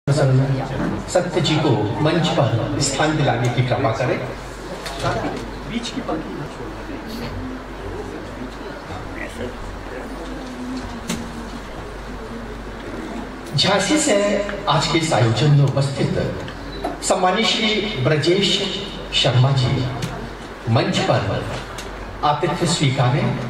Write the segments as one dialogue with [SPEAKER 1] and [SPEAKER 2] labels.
[SPEAKER 1] सत्य जी को मंच पर स्थान दिलाने की कृपा करें।
[SPEAKER 2] बीच की पंक्ति न छोड़ना।
[SPEAKER 1] झांसी से आज के इस आयोजन में उपस्थित सम्मानित श्री ब्रजेश शर्मा जी मंच पर आतिथ्य स्वीकारें।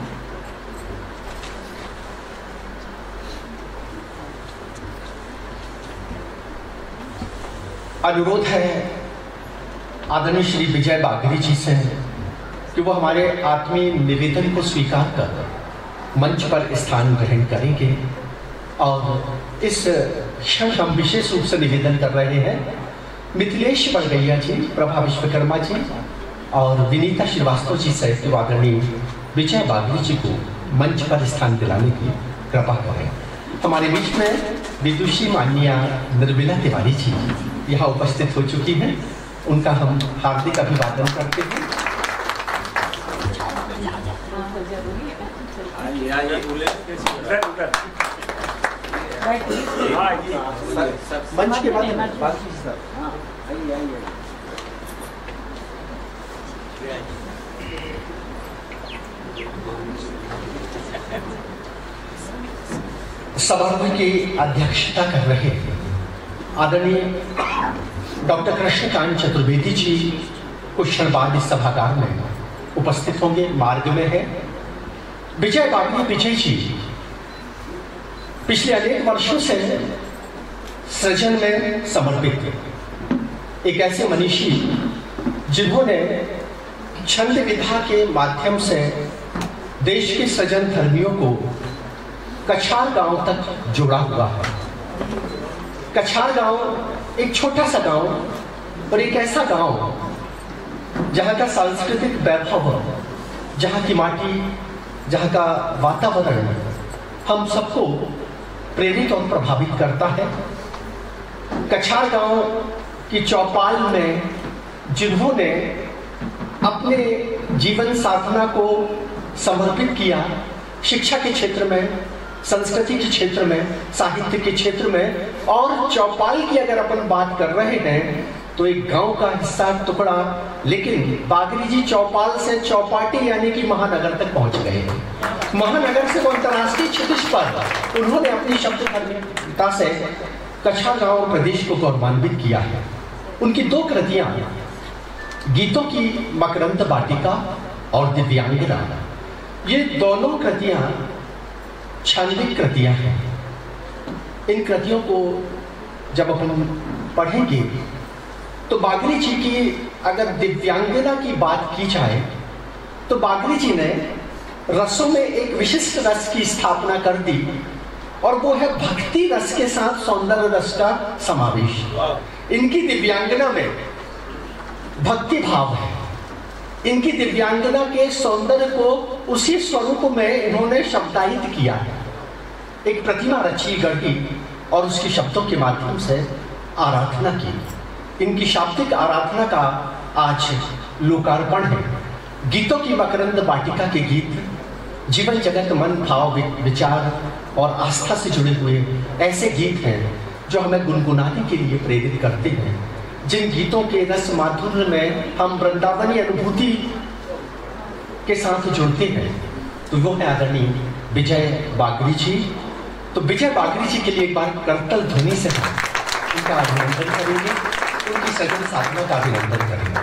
[SPEAKER 1] अनुरोध है आदरणीय श्री विजय बागरी जी से कि वो हमारे आत्मीय निवेदन को स्वीकार कर मंच पर स्थान ग्रहण करेंगे। और इस क्षण हम विशेष रूप से निवेदन कर रहे हैं मिथिलेश बड़गैया जी, प्रभा विश्वकर्मा जी और विनीता श्रीवास्तव जी से कि आदरणीय विजय बागरी जी को मंच पर स्थान दिलाने की कृपा करें। हमारे बीच में विदुषी मान्या निर्मला तिवारी जी यहाँ उपस्थित हो चुकी हैं, उनका हम हार्दिक अभिवादन करते हैं। मंच के बाद समारोह की अध्यक्षता कर रहे आदरणीय डॉक्टर कृष्णकांत चतुर्वेदी जी कुछ क्षण बाद इस सभागार में उपस्थित होंगे। मार्ग में है विजय बागरी विजय जी पिछले अनेक वर्षों से सृजन में समर्पित एक ऐसे मनीषी जिन्होंने छंद विधा के माध्यम से देश के सृजन धर्मियों को कछार गांव तक जोड़ा हुआ है। कछार गांव एक छोटा सा गांव और एक ऐसा गांव जहां का सांस्कृतिक वैभव, जहां की माटी, जहां का वातावरण हम सबको प्रेरित और प्रभावित करता है। कछार गांव की चौपाल में जिन्होंने अपने जीवन साधना को समर्पित किया, शिक्षा के क्षेत्र में, संस्कृति के क्षेत्र में, साहित्य के क्षेत्र में, और चौपाल की अगर अपन बात कर रहे हैं तो एक गांव का हिस्सा टुकड़ा, लेकिन बागरी जी चौपाल से चौपाटी यानी कि महानगर तक पहुंच गए। महानगर से वो अंतर्राष्ट्रीय क्षितिज पर उन्होंने अपनी शब्दधारिता से कछार गांव प्रदेश को गौरवान्वित किया है। उनकी दो कृतियां गीतों की मकरंद वाटिका और दिव्यांगना, ये दोनों कृतियां छांदिक कृतियां हैं। इन कृतियों को जब अपन पढ़ेंगे तो बागरी जी की अगर दिव्यांगना की बात की जाए तो बागरी जी ने रसों में एक विशिष्ट रस की स्थापना कर दी और वो है भक्ति रस के साथ सौंदर्य रस का समावेश। इनकी दिव्यांगना में भक्ति भाव है। इनकी दिव्यांगना के सौंदर्य को उसी स्वरूप में इन्होंने शब्दायित किया है। एक प्रतिमा रची गढ़ी और उसकी शब्दों के माध्यम से आराधना की। इनकी शाब्दिक आराधना का आज लोकार्पण है। गीतों की मकरंद वाटिका के गीत जीवन जगत मन भाव विचार और आस्था से जुड़े हुए ऐसे गीत हैं जो हमें गुनगुनाने के लिए प्रेरित करते हैं। जिन गीतों के रस माधुर्य में हम वृंदावनी अनुभूति के साथ जुड़ते हैं तो वो है आदरणीय विजय बागरी जी। तो विजय बागरी जी के लिए एक बार करतल ध्वनि से हम उनका अभिनंदन करेंगे, उनकी सृजन साधना का अभिनंदन करेंगे।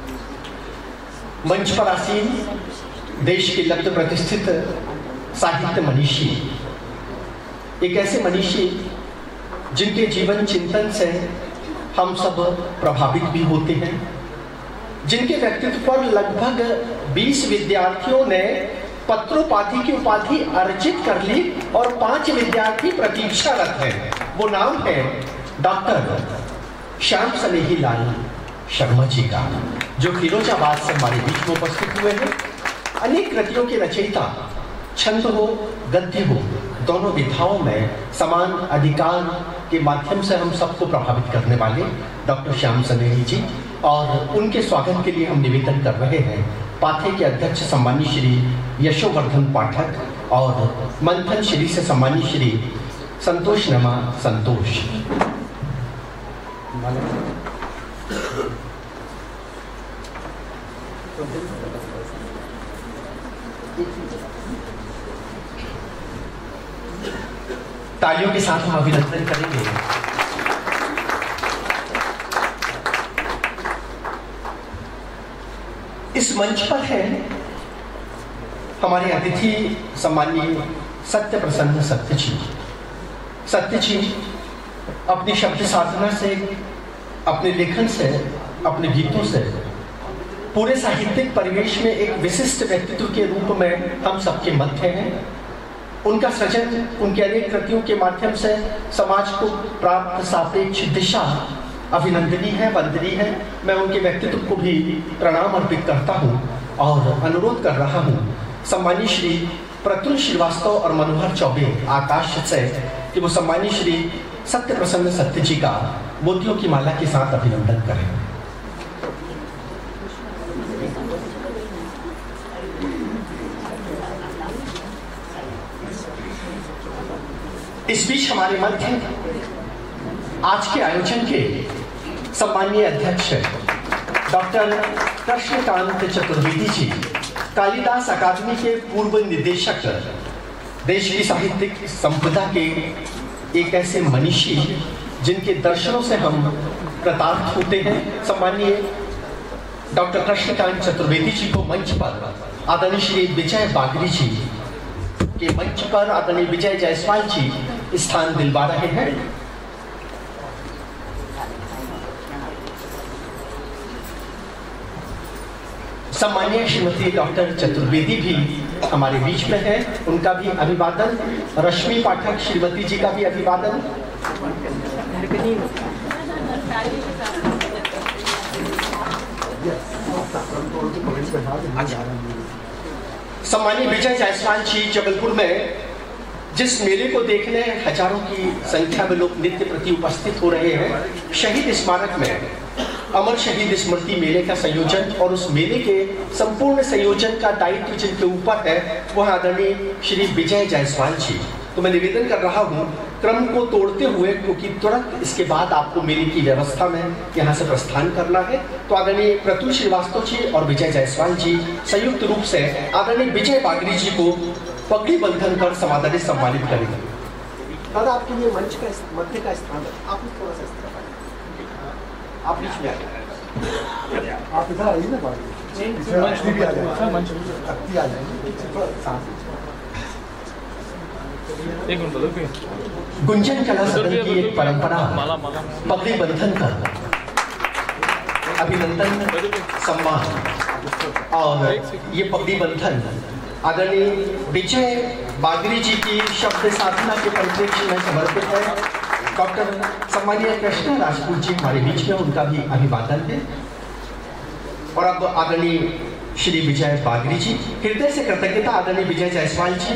[SPEAKER 1] मंच पर आसीन देश के लब्ध प्रतिष्ठित साहित्य मनीषी, एक ऐसे मनीषी जिनके जीवन चिंतन से हम सब प्रभावित भी होते हैं, जिनके व्यक्तित्व पर लगभग 20 विद्यार्थियों ने पत्रोपाधि की उपाधि अर्जित कर ली और 5 विद्यार्थी प्रतीक्षारत हैं। वो नाम है डॉक्टर श्याम सनेही लाल शर्मा जी का, जो फिरोजाबाद से हमारे बीच में उपस्थित हुए हैं। अनेक कृतियों के रचयिता, छंद हो गद्य हो दोनों विधाओं में समान अधिकार के माध्यम से हम सबको प्रभावित करने वाले डॉक्टर श्याम सनेही जी, और उनके स्वागत के लिए हम निवेदन कर रहे हैं पाथे के अध्यक्ष सम्मानित श्री यशोवर्धन पाठक और मंथन श्री से सम्मानित श्री संतोष नमा संतोष। तालियों के साथ हम अभिनंदन करेंगे इस मंच पर है हमारे अतिथि सम्माननीय सत्य प्रसन्न सत्य जी अपनी शब्द साधना से, अपने लेखन से, अपने गीतों से पूरे साहित्यिक परिवेश में एक विशिष्ट व्यक्तित्व के रूप में हम सबके मध्य हैं। उनका सृजन, उनके अनेक कृतियों के माध्यम से समाज को प्राप्त सापेक्ष दिशा अभिनंदनीय है, वंदनीय है। मैं उनके व्यक्तित्व को भी प्रणाम अर्पित करता हूं और अनुरोध कर रहा हूं सम्मानीय श्री प्रतुल श्रीवास्तव और मनोहर चौबे आकाश से कि वो सम्मानीय श्री सत्य प्रसन्न सत्य जी का मोतियों की माला के साथ अभिनंदन करें। इस बीच हमारे मध्य आज के आयोजन के सम्मानीय अध्यक्ष डॉक्टर कृष्णकांत चतुर्वेदी जी, कालिदास अकादमी के पूर्व निदेशक, देश की साहित्यिक संपदा के एक ऐसे मनीषी जिनके दर्शनों से हम कृतार्थ होते हैं। सम्मानीय डॉक्टर कृष्णकांत चतुर्वेदी जी को मंच पर आदरणीय श्री विजय बागरी जी के मंच पर आदरणीय विजय जायसवाल जी स्थान दिलवा रहे हैं। सम्मानीय श्रीमती डॉक्टर चतुर्वेदी भी हमारे बीच में है, उनका भी अभिवादन। रश्मि पाठक श्रीमती जी का भी अभिवादन। सम्मानीय विजय जायसवाल जी जबलपुर में जिस मेले को देखने हजारों की संख्या में लोग नित्य प्रति उपस्थित हो रहे हैं, शहीद स्मारक में अमर शहीद स्मृति मेले का संयोजन और उस मेले के संपूर्ण संयोजन का दायित्व जिनके ऊपर है वह आदरणीय श्री विजय जायसवाल जी। तो मैं निवेदन कर रहा हूं क्रम को तोड़ते हुए, क्योंकि तुरंत इसके बाद आपको मेले की व्यवस्था में यहाँ से प्रस्थान करना है, तो आदरणीय प्रतुल श्रीवास्तव जी और विजय जायसवाल जी संयुक्त रूप से आदरणीय विजय बागरी जी को पगड़ी बंधन कर समादर सम्मानित करेंगे। दादा आपके लिए मंच का मध्य का स्थान है, आप थोड़ा सा आप बीच में
[SPEAKER 2] आप इधर आइए ना,
[SPEAKER 1] गुंजन कला सदन की एक परंपरा पगड़ी बंधन कर अभिनंदन, सम्मान और ये पगड़ी बंधन आदरणीय विजय बागरी जी की शब्द साधना के परिप्रेक्ष्य में समर्पित है। डॉक्टर सम्मानीय कृष्णा राजपूत जी हमारे बीच में, उनका भी अभिवादन है। और अब आदरणीय श्री विजय बागरी जी, हृदय से कृतज्ञता आदरणीय विजय जायसवाल जी।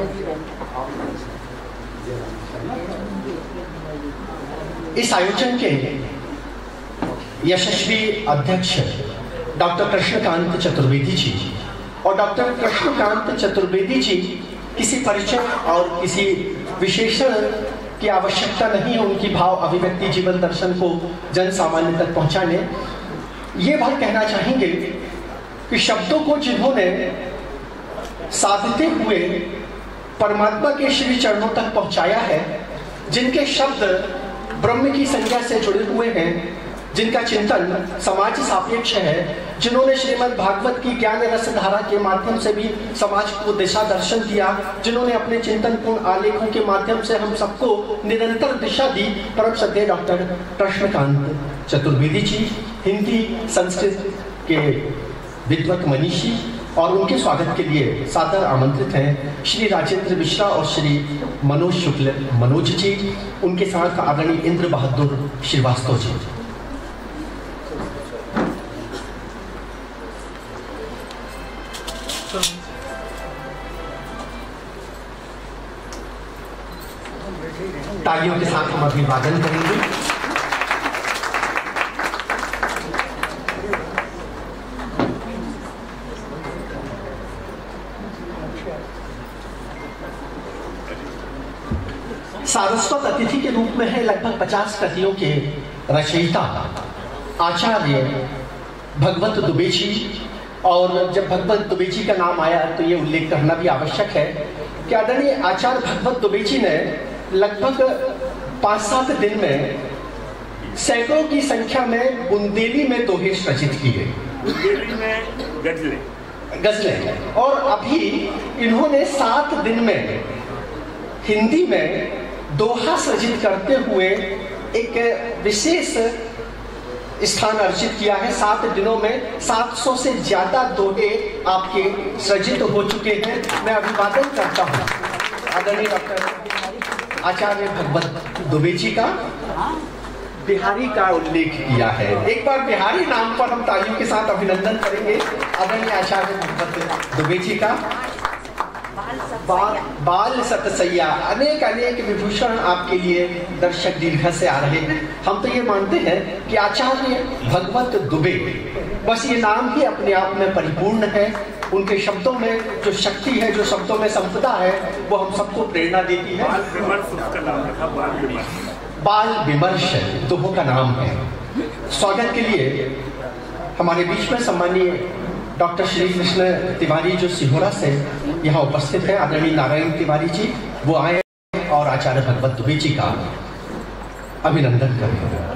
[SPEAKER 1] इस आयोजन के यशस्वी अध्यक्ष डॉक्टर कृष्णकांत चतुर्वेदी जी, और डॉक्टर कृष्णकांत चतुर्वेदी जी किसी परिचय और किसी विशेषण की आवश्यकता नहीं है, उनकी भाव अभिव्यक्ति जीवन दर्शन को जन सामान्य तक पहुंचाने। ये बात कहना चाहेंगे कि शब्दों को जिन्होंने साधते हुए परमात्मा के श्री चरणों तक पहुंचाया है, जिनके शब्द ब्रह्म की संज्ञा से जुड़े हुए हैं, जिनका चिंतन समाज सापेक्ष है, जिन्होंने श्रीमद् भागवत की ज्ञान रस धारा के माध्यम से भी समाज को दिशा दर्शन दिया, जिन्होंने अपने चिंतनपूर्ण आलेखों के माध्यम से हम सबको निरंतर दिशा दी, परम श्रद्धेय डॉक्टर कृष्णकांत चतुर्वेदी जी हिंदी संस्कृत के विद्वत मनीषी, और उनके स्वागत के लिए सादर आमंत्रित हैं श्री राजेंद्र मिश्रा और श्री मनोज शुक्ल मनोज जी, उनके साथ आदरणीय इंद्र बहादुर श्रीवास्तव जी। तालियों के साथ हम अभिवादन करेंगे। सारस्वत अतिथि के रूप में है लगभग 50 कृतियों के रचयिता आचार्य भगवत दुबे जी, और जब भगवत दुबे जी का नाम आया तो ये उल्लेख करना भी आवश्यक है कि आदरणीय आचार्य भगवत दुबे जी ने लगभग 5-7 दिन में सैकड़ों की संख्या में बुंदेली में दोहे रचित किए,
[SPEAKER 3] बुंदेली में
[SPEAKER 1] गजलें, और अभी इन्होंने 7 दिन में हिंदी में दोहा सृजित करते हुए एक विशेष स्थान अर्जित किया है। 7 दिनों में 700 से ज्यादा दोहे आपके सृजित हो चुके हैं। मैं अभिवादन करता हूँ आदरणीय डॉक्टर आचार्य भगवत दुबे जी का। बिहारी का उल्लेख किया है, एक बार बिहारी नाम पर हम तालियों के साथ अभिनंदन करेंगे आदरणीय आचार्य भगवत दुबे जी का। बाल सतसैया, अनेक अनेक विभूषण आपके लिए दर्शक दीर्घ से आ रहे हैं। हम तो ये मानते हैं कि आचार्य भगवत दुबे, बस ये नाम ही अपने आप में परिपूर्ण है। उनके शब्दों में जो शक्ति है, जो शब्दों में संपदा है, वो हम सबको प्रेरणा देती है। बाल विमर्श दोहों का नाम है। स्वागत के लिए हमारे बीच में सम्मानीय डॉक्टर श्री कृष्ण तिवारी जो सिहोरा से यहाँ उपस्थित है, आदरणीय नारायण तिवारी जी, वो आए और आचार्य भगवत दुबे जी का अभिनंदन करें।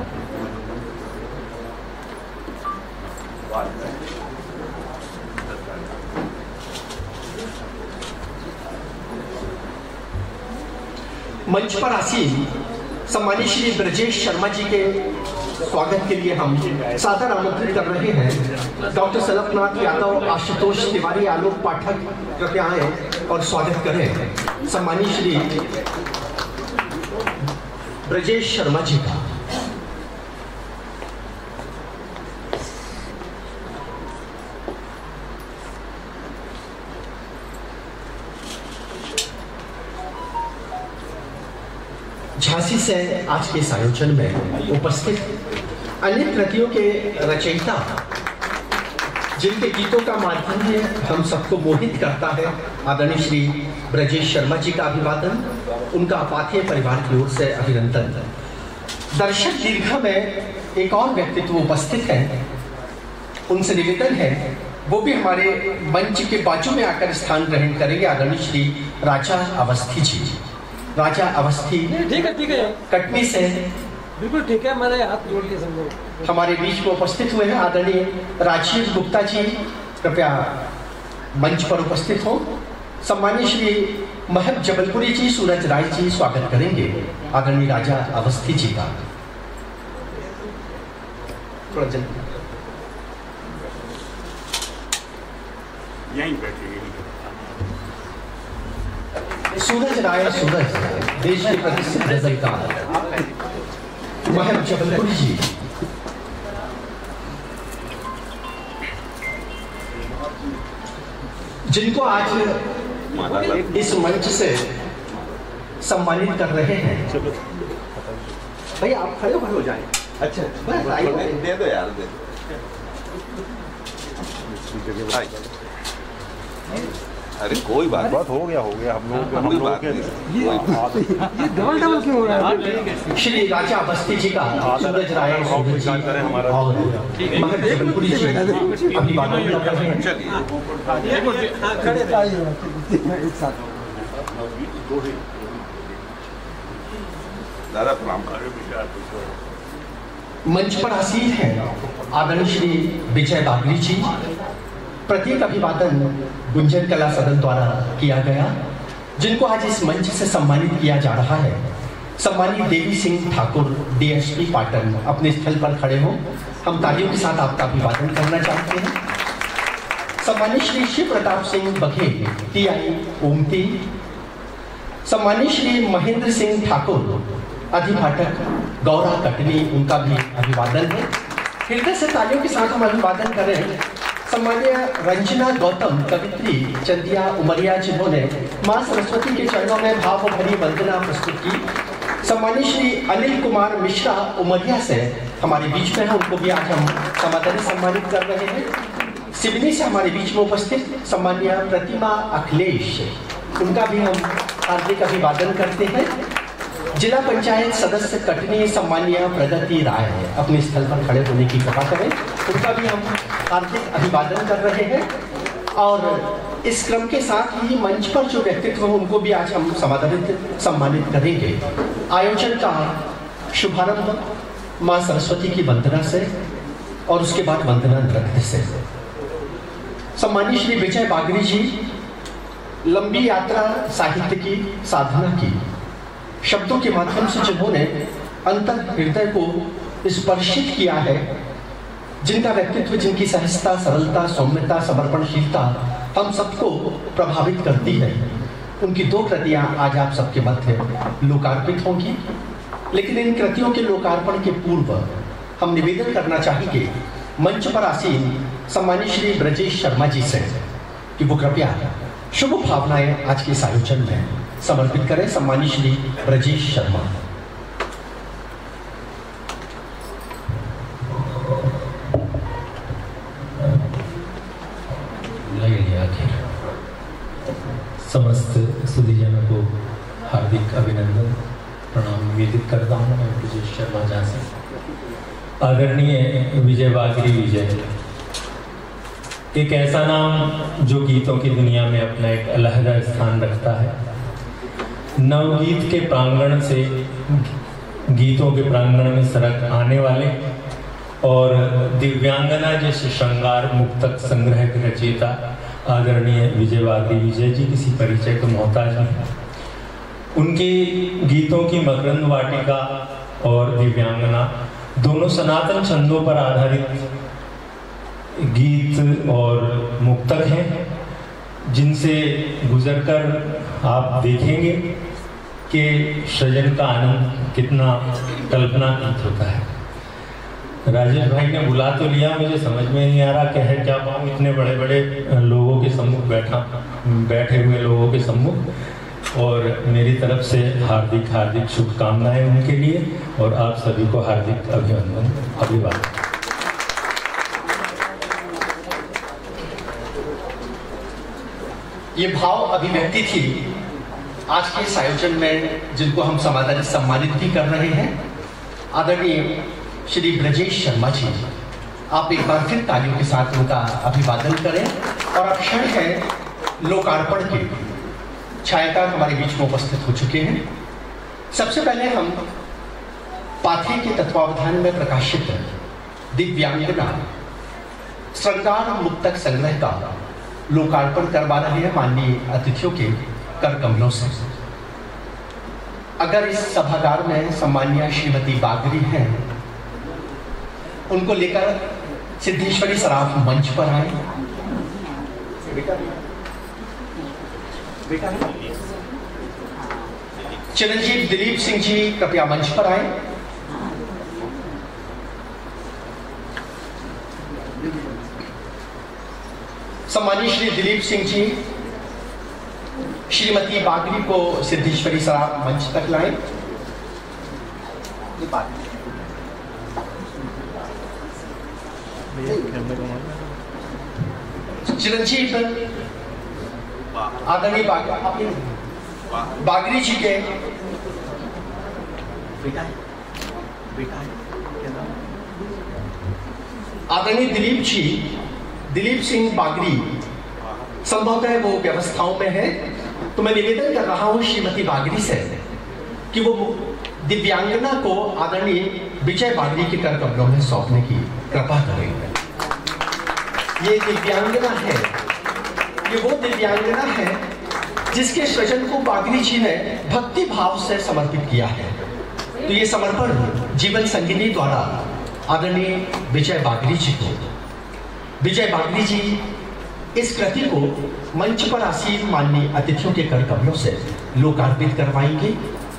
[SPEAKER 1] मंच पर आसीन सम्मानित श्री ब्रजेश शर्मा जी के स्वागत के लिए हम सादर आमंत्रित कर रहे हैं। डॉक्टर सनतनाथ यादव, आशुतोष तिवारी, आलोक पाठक कृपया आए और स्वागत करें सम्मानित श्री ब्रजेश शर्मा जी का। झांसी से आज के इस आयोजन में उपस्थित अनेक कृतियों के रचयिता, जिनके गीतों का माध्यम हम सबको मोहित करता है, आदरणीय श्री ब्रजेश शर्मा जी का अभिवादन, उनका अपाथेय परिवार की ओर से अभिनंदन। दर्शक दीर्घ में एक और व्यक्तित्व उपस्थित है, उनसे निवेदन है वो भी हमारे मंच के बाजू में आकर स्थान ग्रहण करेंगे, आदरणीय श्री राजा अवस्थी जी। राजा अवस्थी
[SPEAKER 4] ठीक है
[SPEAKER 1] कटनी से
[SPEAKER 4] बिल्कुल ठीक है, मैंने हाथ जोड़ के समझो
[SPEAKER 1] हमारे बीच में उपस्थित हुए हैं। आदरणीय राजीव गुप्ता जी कृपया मंच पर उपस्थित हो। सम्मानित श्री महब जबलपुरी जी, सूरज राय जी स्वागत करेंगे आदरणीय राजा अवस्थी जी का। थोड़ा जल्दी
[SPEAKER 3] यहीं बैठेंगे।
[SPEAKER 1] सूरज राय, सूरज देश के प्रतिष्ठित गजलकार महब जबलपुरी जी। जिनको आज इस मंच से सम्मानित कर रहे हैं। भैया आप खड़े हो जाएं। अच्छा बस आइए,
[SPEAKER 5] दे दो यार, दे दो। अरे कोई बात
[SPEAKER 2] हो गया हम लोग के
[SPEAKER 4] ये डबल क्यों हो रहा है?
[SPEAKER 1] श्री राजा अवस्थी जी का सूरज राय, सूरज जी और महब जबलपुरी जी अभिवादन कर रहे हैं।
[SPEAKER 2] एक साथ
[SPEAKER 5] दादा प्रणाम।
[SPEAKER 1] मंच पर आसीन है आदरणीय श्री विजय बागली जी। प्रत्येक अभिवादन गुंजन कला सदन द्वारा किया गया, जिनको आज इस मंच से सम्मानित किया जा रहा है। सम्मानित देवी सिंह ठाकुर, डीएसपी पाटन, अपने स्थल पर खड़े हो, हम तालियों के साथ आपका अभिवादन करना चाहते हैं। सम्मानित श्री शिव प्रताप सिंह बघेल, टीआई ओमती। सम्मानित श्री महेंद्र सिंह ठाकुर, अधिपाठक गौरा कटनी, उनका भी अभिवादन है। हृदय से तालियों के साथ हम अभिवादन करें सम्मानीय रंजना गौतम, कवित्री चंदिया उमरिया, जिन्होंने मां सरस्वती के चरणों में भाव भरी वंदना प्रस्तुत की। सम्मानित श्री अनिल कुमार मिश्रा उमरिया से हमारे बीच में है, उनको भी आज हम समादर सम्मानित कर रहे हैं। सिवनी से हमारे बीच में उपस्थित सम्मानीय प्रतिमा अखिलेश, उनका भी हम हार्दिक अभिवादन करते हैं। जिला पंचायत सदस्य कटनी सम्मानीय प्रगति राय अपने स्थल पर खड़े होने की कृपा करें। उनका भी हम हार्दिक अभिवादन कर रहे हैं और इस क्रम के साथ ही मंच पर जो व्यक्तित्व हैं उनको भी आज हम सम्मानित करेंगे। आयोजन का शुभारंभ माँ सरस्वती की वंदना से और उसके बाद वंदना नृत्य से। सम्मानित श्री विजय बागरी जी लंबी यात्रा साहित्य की साधना की, शब्दों के माध्यम से जिन्होंने अंतर हृदय को स्पर्शित किया है, जिनका व्यक्तित्व, जिनकी सहजता, सरलता, सौम्यता, समर्पणशीलता हम सबको प्रभावित करती है, उनकी 2 कृतियां आज आप सबके मध्य लोकार्पित होंगी। लेकिन इन कृतियों के लोकार्पण के पूर्व हम निवेदन करना चाहेंगे मंच पर आसीन सम्मानित श्री ब्रजेश शर्मा जी से कि वो कृपया शुभ भावनाएं आज के इस आयोजन में समर्पित करें। सम्मानित श्री ब्रजेश शर्मा।
[SPEAKER 6] समस्त सुधीजनों को हार्दिक अभिनंदन प्रणाम निवेदित करता हूँ। मैं ब्रजेश शर्मा जहाँ से। आदरणीय विजय बागरी विजय एक ऐसा नाम जो गीतों की दुनिया में अपना एक अलहदा स्थान रखता है। नवगीत के प्रांगण से गीतों के प्रांगण में सरक आने वाले और दिव्यांगना जैसे श्रृंगार मुक्तक संग्रह के रचयिता आदरणीय विजय बागरी विजय जी किसी परिचय को मोहताज नहीं। उनके गीतों की मकरंद वाटिका और दिव्यांगना दोनों सनातन छंदों पर आधारित गीत और मुक्तक हैं, जिनसे गुजरकर आप देखेंगे कि सृजन का आनंद कितना कल्पनातीत होता है। राजेश भाई ने बुला तो लिया, मुझे समझ में नहीं आ रहा कह क्या पाऊँ, इतने बड़े बड़े लोगों के सम्मुख बैठे हुए लोगों के सम्मुख। और मेरी तरफ से हार्दिक हार्दिक शुभकामनाएं उनके लिए और आप सभी को हार्दिक अभिनंदन अभिवादन।
[SPEAKER 1] ये भाव अभिव्यक्ति थी आज के इस आयोजन में, जिनको हम सम्मानित भी कर रहे हैं। आदरणीय श्री ब्रजेश शर्मा जी, आप एक बार फिर तालियों के साथ उनका अभिवादन करें। और अब क्षण है लोकार्पण के। छायाकार हमारे बीच में उपस्थित हो चुके हैं। सबसे पहले हम पाथी के तत्वावधान में प्रकाशित दिव्यांगना श्रृंगार मुक्तक संग्रह का लोकार्पण करवा रहे हैं माननीय अतिथियों के कर कमलों से। अगर इस सभागार में सम्मानीय श्रीमती बागरी हैं, उनको लेकर सिद्धेश्वरी सराफ मंच पर आए। चिरंजीव दिलीप सिंह जी कृपया मंच पर आए। सम्मानित श्री दिलीप सिंह जी श्रीमती बागरी को सिद्धेश्वरी सराफ मंच तक लाएं। चिरंजीव आदरणीय बागरी जी के आदरणीय दिलीप सिंह बागरी संभवतः वो व्यवस्थाओं में है, तो मैं निवेदन कर रहा हूं श्रीमती बागरी से कि वो दिव्यांगना को आदरणीय विजय बागरी के कर कमलों में सौंपने की कृपा करेंगे। ये दिव्यांगना है, ये वो दिव्यांगना है जिसके सृजन को बागरी जी ने भक्ति भाव से समर्पित किया है। तो ये समर्पण जीवन संगिनी द्वारा आदरणीय विजय बागरी जी को, विजय बागरी जी इस कृति को मंच पर आसीन माननीय अतिथियों के कर कमलों से लोकार्पित करवाएंगे।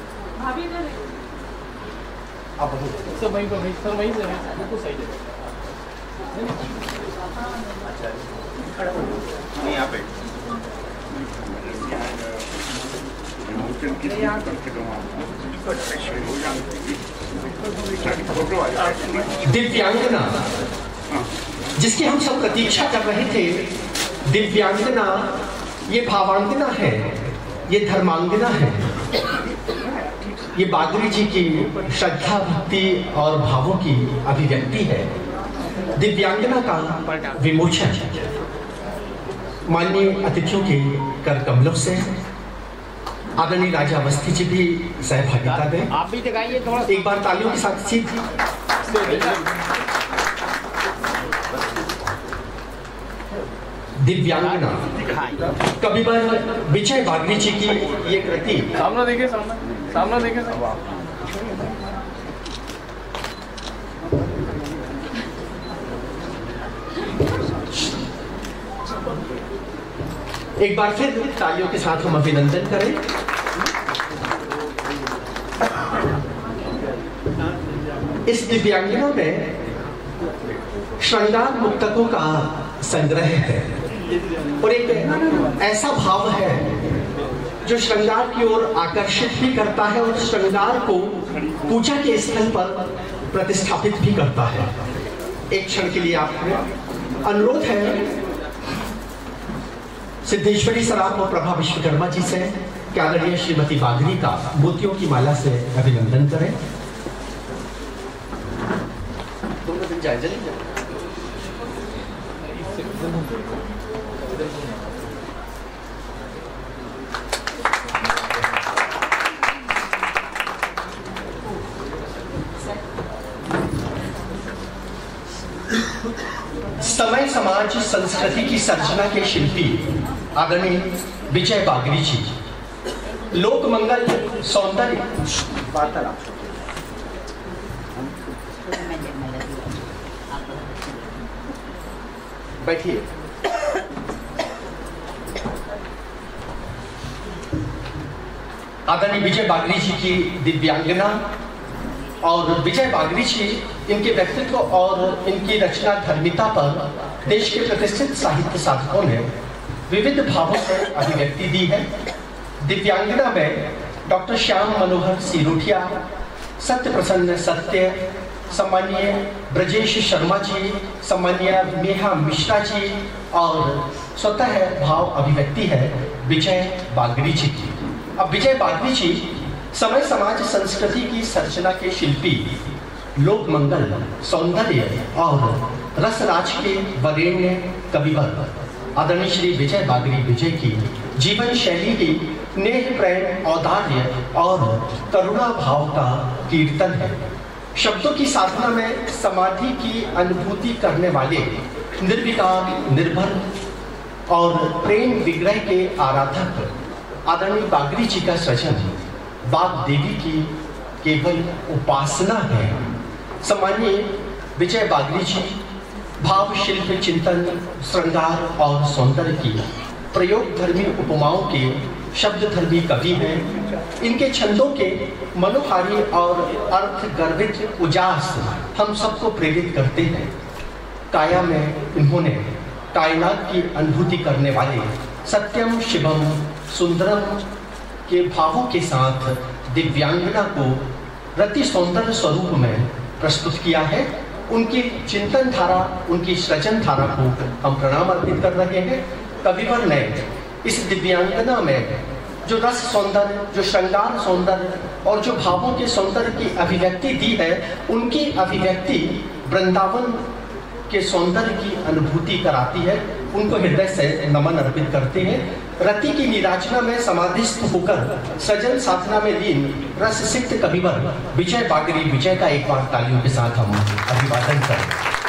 [SPEAKER 1] दिव्यांगना जिसकी हम सब प्रतीक्षा कर रहे थे, दिव्यांगना ये भावांगना है, ये धर्मांगना है। ये बागरी जी की श्रद्धा भक्ति और भावों की अभिव्यक्ति है, दिव्यांगना का विमोचन। माननीय अतिथियों के कर कमलों से आदरणीय राजा अवस्थी जी भी सहभागिता दें।
[SPEAKER 4] आप भी दिखाइए थोड़ा,
[SPEAKER 1] एक बार तालियों के साथ सीधी दिव्यांगना कविवर विजय बागरी जी की ये कृति
[SPEAKER 4] सामने देखे, सामने देखे।
[SPEAKER 1] एक बार फिर तालियों के साथ हम अभिनंदन करें। इस दिव्यांगना में श्रृंगार मुक्तकों का संग्रह है और एक ऐसा भाव है जो श्रृंगार की ओर आकर्षित भी करता है और श्रृंगार को पूजा के स्थल पर प्रतिष्ठापित भी करता है। एक क्षण के लिए आपको अनुरोध है सिद्धेश्वरी सराफ और प्रभा विश्वकर्मा जी से कि आदरणीय श्रीमती बागरी का मोतियों की माला से अभिनंदन करें। दोनों दिन जाए चलिए। समय समाज संस्कृति की सर्जना के शिल्पी आदरणीय विजय बागरी जी, लोक मंगल सौंदर्य वार्तालाप। बैठिए। आदरणीय विजय बागरी जी की दिव्यांगना और विजय बागरी जी इनके व्यक्तित्व और इनकी रचना धर्मिता पर देश के प्रतिष्ठित साहित्य साधकों ने विविध भावों से अभिव्यक्ति दी है। दिव्यांगना में डॉक्टर श्याम मनोहर सिरोठिया, सत्य प्रसन्न सत्य, सम्मानीय ब्रजेश शर्मा जी, सम्मानीय नेहा मिश्रा जी और स्वतः भाव अभिव्यक्ति है विजय बागरी जी की। अब विजय बागरी जी समय समाज संस्कृति की सर्जना के शिल्पी, लोक मंगल सौंदर्य और रसराज के वरेण्य कविवर आदरणीय श्री विजय बागरी विजय की जीवन शैली ही नेह प्रेम औदार्य और करुणा भाव का कीर्तन है। शब्दों की साधना में समाधि की अनुभूति करने वाले निर्विकार निर्भर और प्रेम विग्रह के आराधक आदरणीय बागरी जी का सृजन बाग देवी की केवल उपासना है। सम्मानीय विजय बागरी जी भाव शिल्प चिंतन श्रृंगार और सौंदर्य की प्रयोग धर्मी उपमाओं के शब्द धर्मी कवि हैं। इनके छंदों के मनोहारी और अर्थ गर्भित उजास हम सबको प्रेरित करते हैं। काया में इन्होंने कायनात की अनुभूति करने वाले सत्यम शिवम सुंदरम के भावों के साथ दिव्यांगना को रति सौंदर्य स्वरूप में प्रस्तुत किया है। उनकी चिंतन धारा, उनकी सृजन धारा को हम प्रणाम अर्पित कर रहे हैं। कविवर ने इस दिव्यांगना में जो रस सौंदर्य, जो श्रृंगार सौंदर्य और जो भावों के सौंदर्य की अभिव्यक्ति दी है, उनकी अभिव्यक्ति वृंदावन के सौंदर्य की अनुभूति कराती है। उनको हृदय से नमन अर्पित करते हैं। रति की निराचना में समाधिस्थ होकर सृजन साधना में लीन रस सिक्त कविवर विजय बागरी विजय का एक बार तालियों के साथ हम अभिवादन करें।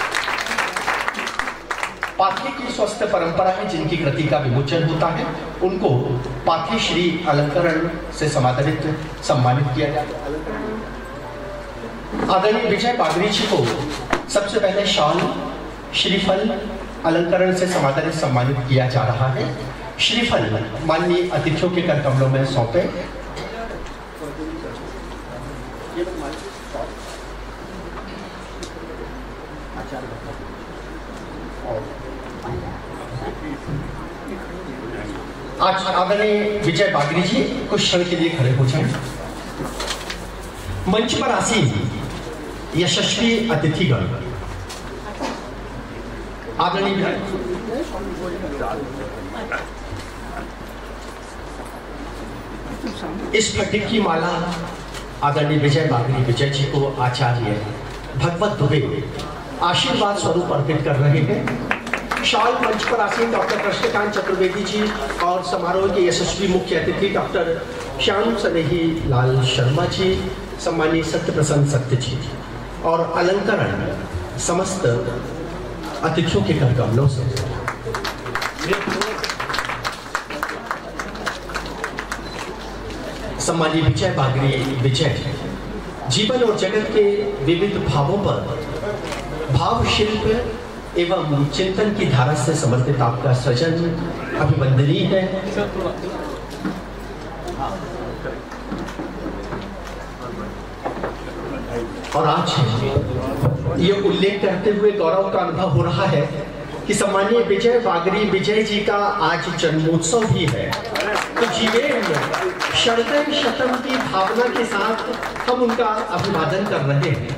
[SPEAKER 1] पाथी की स्वस्थ परंपरा है जिनकी कृति का विमोचन होता है, उनको पाथी श्री अलंकरण से समादरित सम्मानित किया जाता है। आदरणीय विजय बागरी जी को सबसे पहले शॉल श्रीफल अलंकरण से समादरित सम्मानित किया जा रहा है। श्रीफल माननीय अतिथियों के कर कमलों में सौंपे। आज आदरणीय विजय बागरी जी कुछ क्षण के लिए खड़े हो जाएं। मंच पर आसीन यशस्वी अतिथिगण, आदरणीय इस फटिक की माला आदरणीय विजय बागरी विजय जी को आचार्य भगवत दुबे आशीर्वाद स्वरूप अर्पित कर रहे हैं। शाल मंच पर आसीन डॉक्टर कृष्णकांत चतुर्वेदी जी और समारोह के यशस्वी मुख्य अतिथि डॉक्टर श्याम सनेही लाल शर्मा जी, सम्मानीय सत्यप्रसन्न सत्य जी और अलंकरण समस्त अतिथियों के कर कमलों से। सम्मानीय विजय बागरी विजय जीवन और जगत के विविध भावों पर भाव शिल्प एवं चिंतन की धारा से समर्पित आपका सृजन अभिवंदनीय है। और आज ये उल्लेख करते हुए गौरव का अनुभव हो रहा है कि सम्मानीय विजय बागरी विजय जी का आज जन्मोत्सव भी है। तो जीवन शरदय शतम की भावना के साथ हम उनका अभिवादन कर रहे हैं।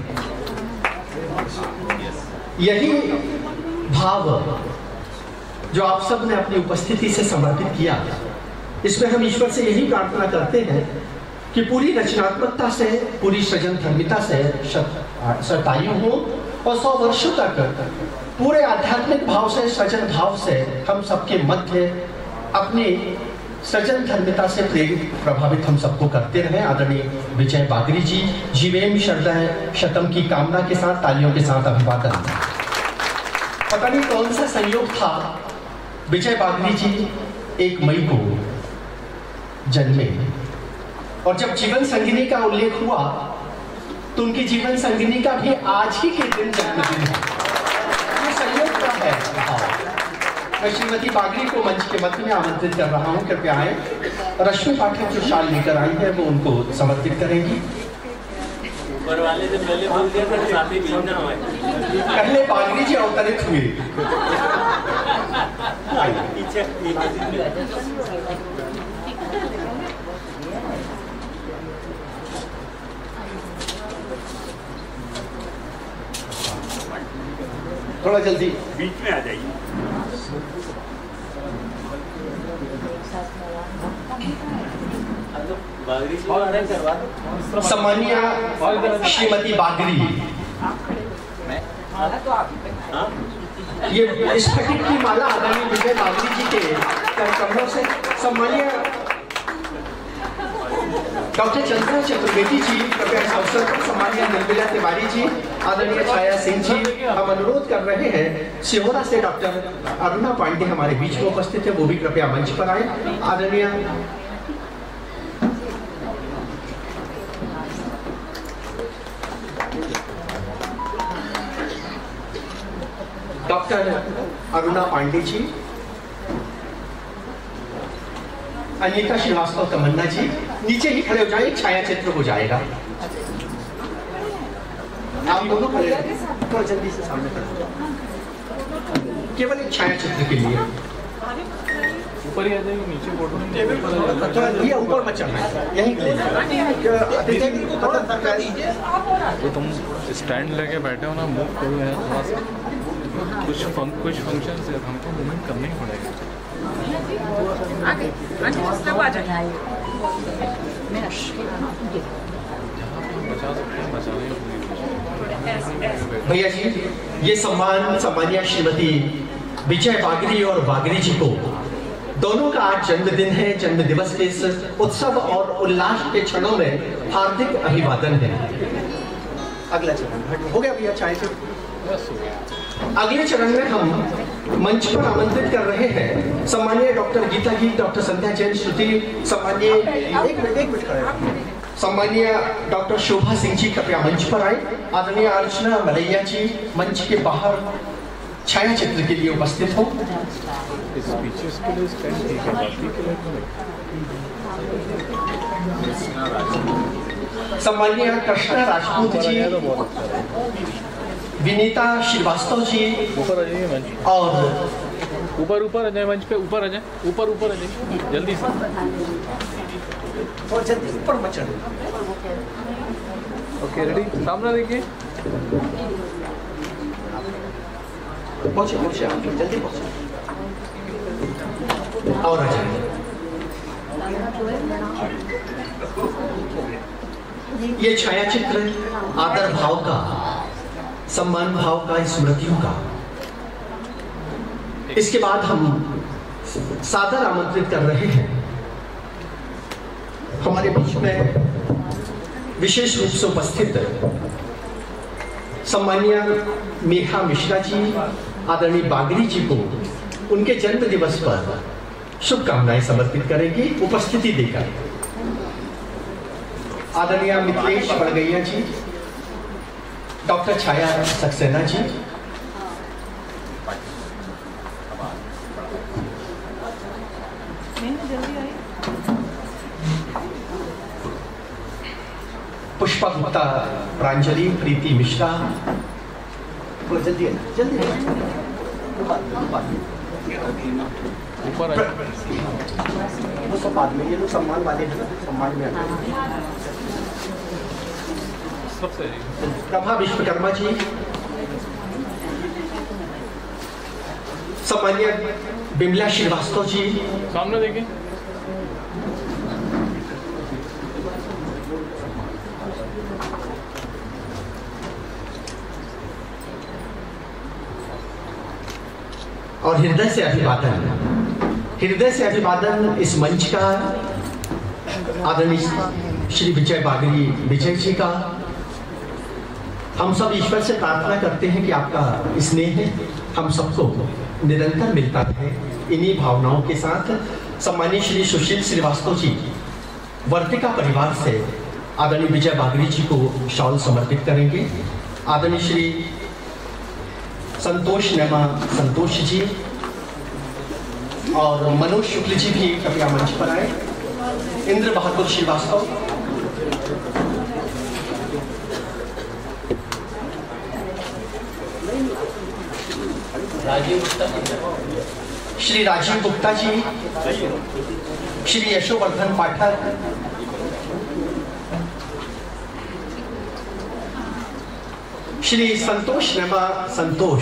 [SPEAKER 1] यही भाव जो आप सब ने अपनी उपस्थिति से समर्पित किया, इसमें हम ईश्वर से यही प्रार्थना करते हैं कि पूरी रचनात्मकता से, पूरी सृजनधर्मिता से शतायु हो और 100 वर्षों तक पूरे आध्यात्मिक भाव से, सृजन भाव से हम सबके मध्य अपनी सृजन धर्मिता से प्रेरित प्रभावित हम सबको करते रहे। आदरणीय विजय बागरी जी जीवेम शरदय शतम की कामना के साथ तालियों के साथ अभिवादन। पता नहीं कौन सा संयोग था, विजय बागरी जी 1 मई को जन्मे और जब जीवन संगिनी का उल्लेख हुआ तो उनकी जीवन संगिनी का भी आज ही के दिन जन्मदिन है। ये संयोग का है। मैं श्रीमती बागरी को मंच के मध्य में आमंत्रित कर रहा हूँ, कृपया आए। रश्मि पाठक जो शाल लेकर आई है वो उनको समर्पित करेंगी। पहले बागरी जी अवतरित हुए। थोड़ा जल्दी
[SPEAKER 3] बीच में आ जाइए।
[SPEAKER 1] सम्मानीय श्रीमती बागरी, ये स्फटिक की माला आदरणीय विजय बागरी जी के कमलों से। सम्मानीय डॉक्टर चंद्रा चतुर्वेदी जी, कृपया इस अवसर पर सम्मानीय निर्मला तिवारी जी, आदरणीय छाया सिंह जी, हम अनुरोध कर रहे हैं सिहोरा से डॉक्टर अरुणा पांडे हमारे बीच में उपस्थित है, वो भी कृपया मंच पर आए। आदरणीय डॉक्टर अरुणा पांडे जी, अनीता श्रीवास्तव तमन्ना जी नीचे ही खड़े हो जाए, छाया चित्र हो जाएगा। आप दोनों खड़े थोड़ा जल्दी से सामने केवल एक छाया चित्र के लिए।
[SPEAKER 7] ऊपर ही आ जाएगी, नीचे फोटो
[SPEAKER 1] थोड़ा ये ऊपर मत चढ़ना, यहीं
[SPEAKER 7] तो तुम स्टैंड लेके बैठे हो ना, मूव करो यार थोड़ा सा। कुछ फंक्शन से हमको मूवमेंट करना ही पड़ेगा।
[SPEAKER 1] भैया जी, ये सम्मान सम्मानीय श्रीमती विजय बागरी और बागरी जी को दोनों का आज जन्मदिन है। जन्म दिवस के इस उत्सव और उल्लास के क्षणों में हार्दिक अभिवादन है। अगला चरण हो गया भैया, चाहे तो अगले चरण में हम मंच पर आमंत्रित कर रहे हैं सम्मानीय डॉक्टर गीता जी, डॉक्टर संध्या जैन श्रुति, सम्मानीय एक मिनट सम्मानीय डॉक्टर शोभा सिंह जी कृपया मंच पर आए। आदरणीय अर्चना मलैया जी मंच के बाहर छाया चित्र के लिए उपस्थित हो। सम्मानीय कृष्णा राजपूत जी, विनीता श्रीवास्तव जी
[SPEAKER 7] ऊपर आ जाइए मंच,
[SPEAKER 1] और
[SPEAKER 7] ऊपर आ जाए मंच पे, ऊपर आ जाए, ऊपर आ जाए जल्दी से,
[SPEAKER 1] और जल्दी ऊपर मत चढ़ो।
[SPEAKER 7] ओके रेडी, सामने देखिए,
[SPEAKER 1] पहुंचे आप जल्दी पहुंचे और आ जाइए। ये छायाचित्र आदर भाव का, सम्मान भाव का, स्मृतियों का। इसके बाद हम सादर आमंत्रित कर रहे हैं हमारे बीच में विशेष रूप से उपस्थित सम्मानीय मेघा मिश्रा जी, आदरणीय बागरी जी को उनके जन्म दिवस पर शुभकामनाएं समर्पित करेंगे उपस्थिति देकर। आदरणीय मिथिलेश बड़गैया जी, डॉक्टर छाया सक्सेना जी, पुष्पा गुप्ता, प्रांजलि, प्रीति मिश्रा, जल्दी है ना, जल्दी
[SPEAKER 7] ऊपर
[SPEAKER 1] वो सब बाद में, ये लोग सम्मान वाले हैं ना, सम्मान में
[SPEAKER 7] सबसे
[SPEAKER 1] प्रभा विश्वकर्मा जी, सम्मानीय बिमला श्रीवास्तव जी,
[SPEAKER 7] सामने देखिए।
[SPEAKER 1] और हृदय से अभिवादन इस मंच का आदरणीय श्री विजय बागरी विजय जी का। हम सब ईश्वर से प्रार्थना करते हैं कि आपका स्नेह हम सबको निरंतर मिलता रहे। इन्हीं भावनाओं के साथ सम्मानीय श्री सुशील श्रीवास्तव जी वर्तिका परिवार से आदरणीय विजय बागरी जी को शॉल समर्पित करेंगे। आदरणीय श्री संतोष नेमा संतोष जी और मनोज शुक्ल जी भी कृपया मंच पर आए। इंद्र बहादुर श्रीवास्तव, श्री राजीव गुप्ता जी, श्री यशोवर्धन पाठक, श्री संतोष नेमा संतोष,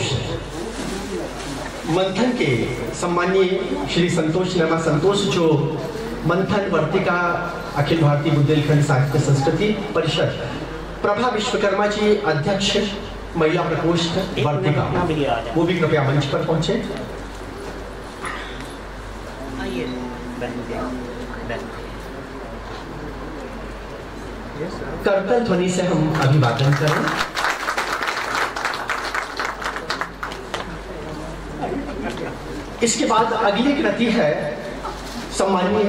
[SPEAKER 1] मंथन के सम्मानीय श्री संतोष नेमा संतोष जो मंथन वर्तिका अखिल भारतीय बुंदेलखंड साहित्य संस्कृति परिषद। प्रभा विश्वकर्मा जी, अध्यक्ष महिला प्रकोष्ठ वर्तिका, वो भी कृपया मंच पर पहुंचे। करतल ध्वनि से हम अभिवादन करें। इसके बाद अगली कृति है सम्मानीय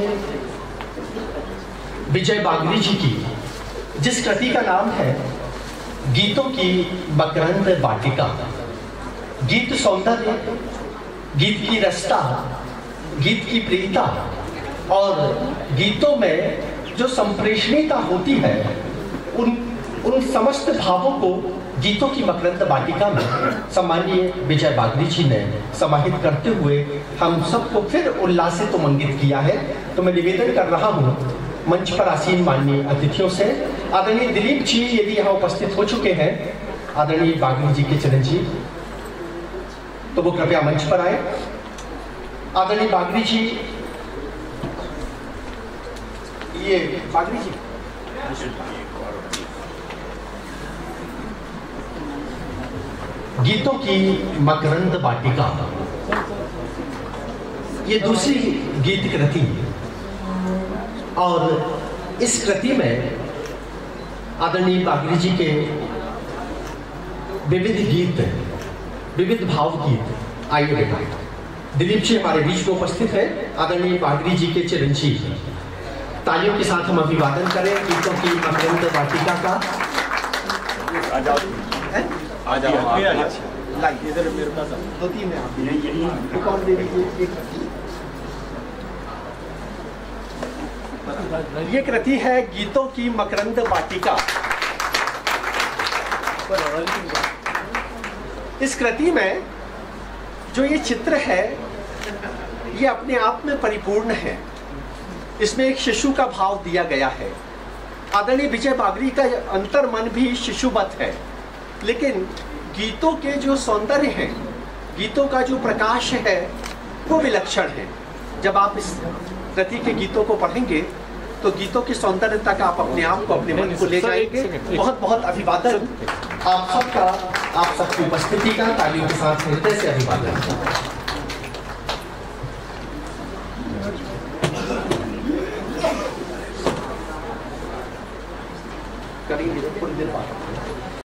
[SPEAKER 1] विजय बागरी जी की, जिस कृति का नाम है गीतों की मकरंद वाटिका। गीत सौंदर्य, गीत की रसता, गीत की प्रियता और गीतों में जो संप्रेषणीयता होती है, उन समस्त भावों को गीतों की मकरंद वाटिका में सम्मानीय विजय बागरी जी ने समाहित करते हुए हम सबको फिर उल्लासित तो मंगित किया है। तो मैं निवेदन कर रहा हूँ मंच पर आसीन माननीय अतिथियों से, आदरणीय दिलीप जी यदि यहाँ उपस्थित हो चुके हैं, आदरणीय बागरी जी के चिरंजीव, तो वो कृपया मंच पर आए। आदरणीय बागरी जी, ये बागरी जी गीतों की मकरंद वाटिका, ये दूसरी गीत कृति और इस कृति में आदरणीय बागरी जी के विविध गीत, विविध भाव गीत। आइए बेटा, दिलीप जी हमारे बीच में उपस्थित है, आदरणीय बागरी जी के चिरंजीव। तालियों के साथ हम अभिवादन करें गीतों की मकरंद वाटिका का। इधर मेरे पास 2-3 है, एक और दे दीजिए। ये कृति है गीतों की मकरंद वाटिका। इस कृति में जो ये चित्र है, ये अपने आप में परिपूर्ण है। इसमें एक शिशु का भाव दिया गया है। आदरणीय विजय बागरी का अंतर्मन भी शिशुवत है, लेकिन गीतों के जो सौंदर्य हैं, गीतों का जो प्रकाश है, वो विलक्षण है। जब आप इस कृति के गीतों को पढ़ेंगे तो गीतों की सौंदर्यता का आप अपने आप को, अपने मन को ले जाएंगे। बहुत बहुत अभिवादन आप सबका, आप सबकी उपस्थिति का तालियों के साथ हृदय से अभिवादन। करेंगे थोड़ी देर बाद।